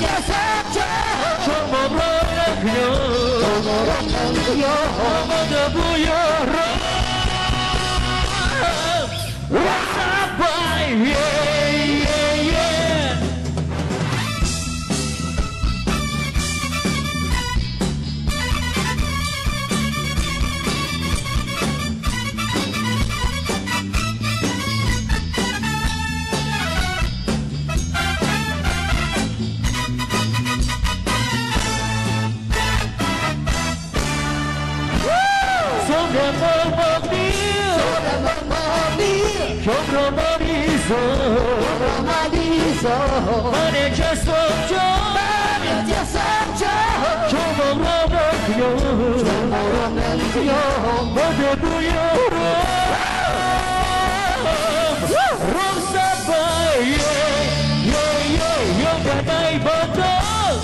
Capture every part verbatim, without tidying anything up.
trong một lối nắng nhớ một đời vui rồi ra vai yeah yeah yeah Để mơ mơ điêu, trong romanizo, mà để cho sống cho, trong một lâu nắng nhớ, mà để vui rồi, rosa bay, yeah yeah yeah, cả tay bắt đầu,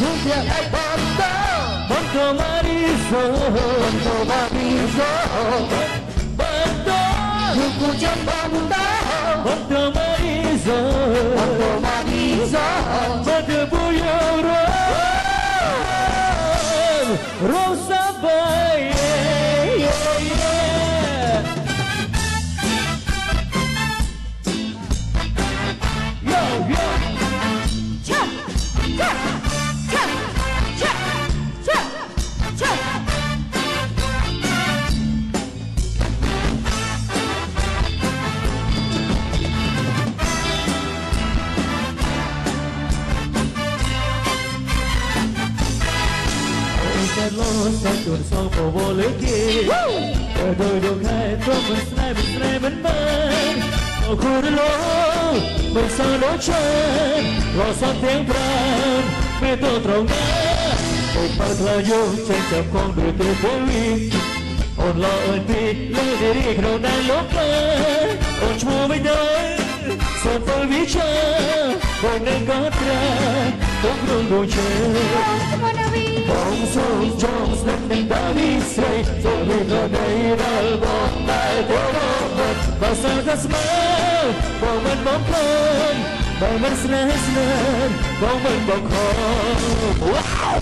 Monto Mariso, Monto Mariso, Monto, Monto Jambanda, Monto Mariso, Monto Mariso, Monto Buyoro, Rosa Bay, yeah, yeah. Yo, yo. Cha, cha, cha, cha, cha. Lo sa tuần sau phố vô lưới kia đời đời được hai tôi mình say mình say mình mến ở khu đất lố mình sao lối chân lo sao tiếng pran mê tôi trồng đá một bao thơ vô trên chập con đuổi từ phố uy ôn lo ơn pi lối để đi khâu đai lốp cơ ôn chua với đời sơn tôi ví chơi còn nên có ra cũng luôn đủ chơi bóng sông trong sân đánh đá đi xây rồi mình ở đây đã bóng lại phố bóng vật và sao ta smile bóng mình bóng khôn bóng mình snare snare bóng mình bóng khôn wow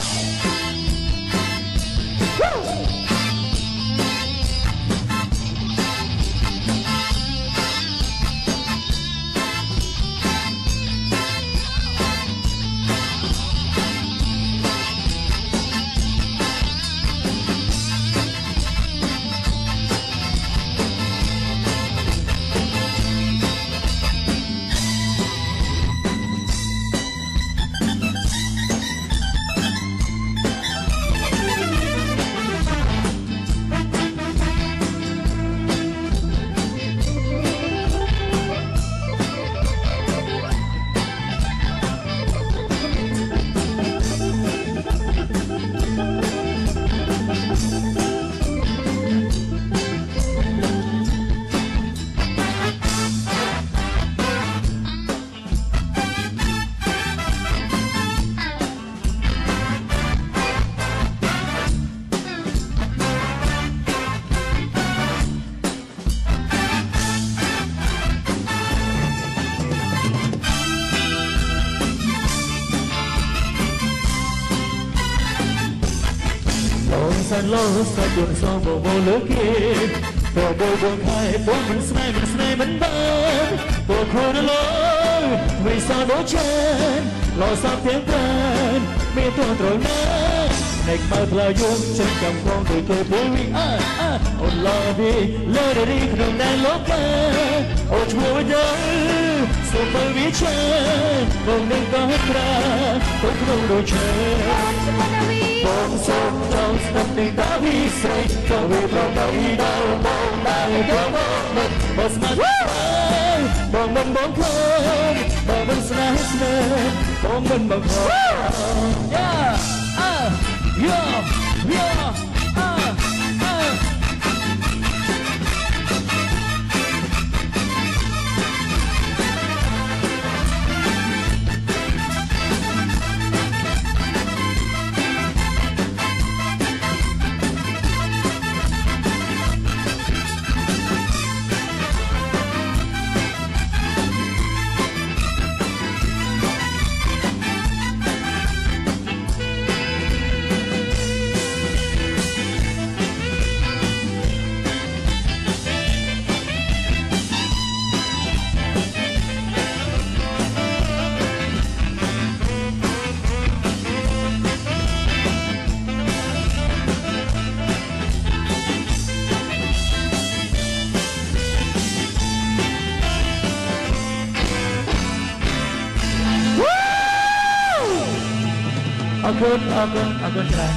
San lo sa tuần sau phố vô lưới kia đời đời buồn hai phố mình say mình say mình bán phố khu đất lối vì sao đổ chân lo sao tiếng than mi tôi rồi nát này bao thờ dung trên cầm con từ tôi phố uy à à ôn lo đi lơ để đi không đang lốp ca ôn chua với đời xuống tôi ví chân còn nên có ra tôi không đổi chơi bóng sông trong sân tình đã bị say cho vì lòng đầy đau bóng đang có bóng mình một mắt sáng bóng mình bóng không bóng mình snap snap bóng mình bóng không yeah ah yeah yeah ah ah អរគុណអរគុណអរគុណច្រើន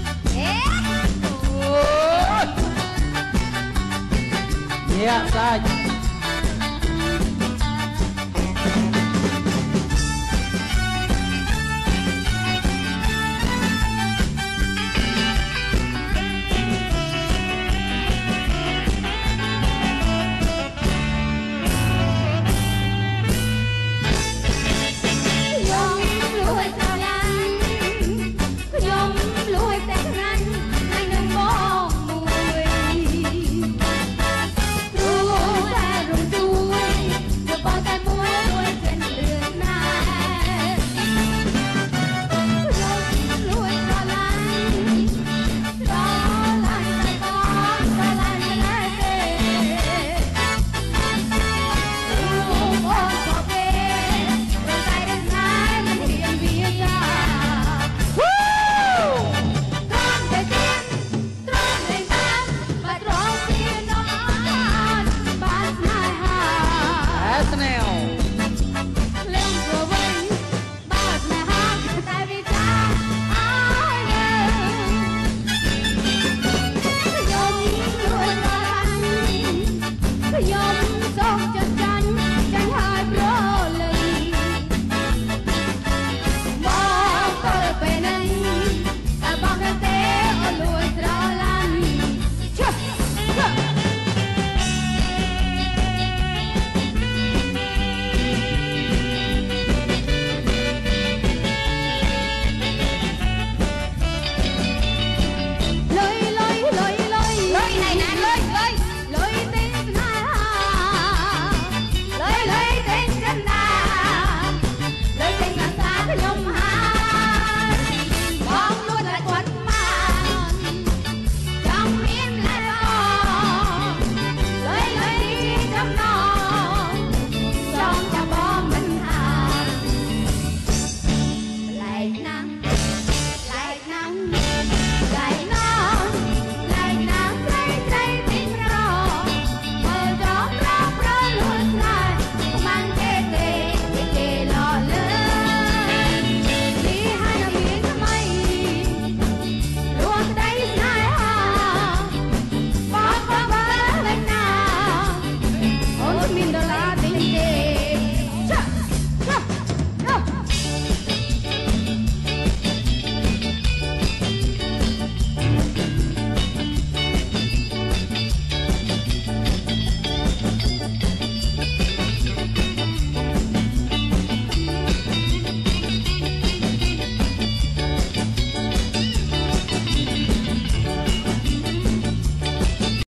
dạ sai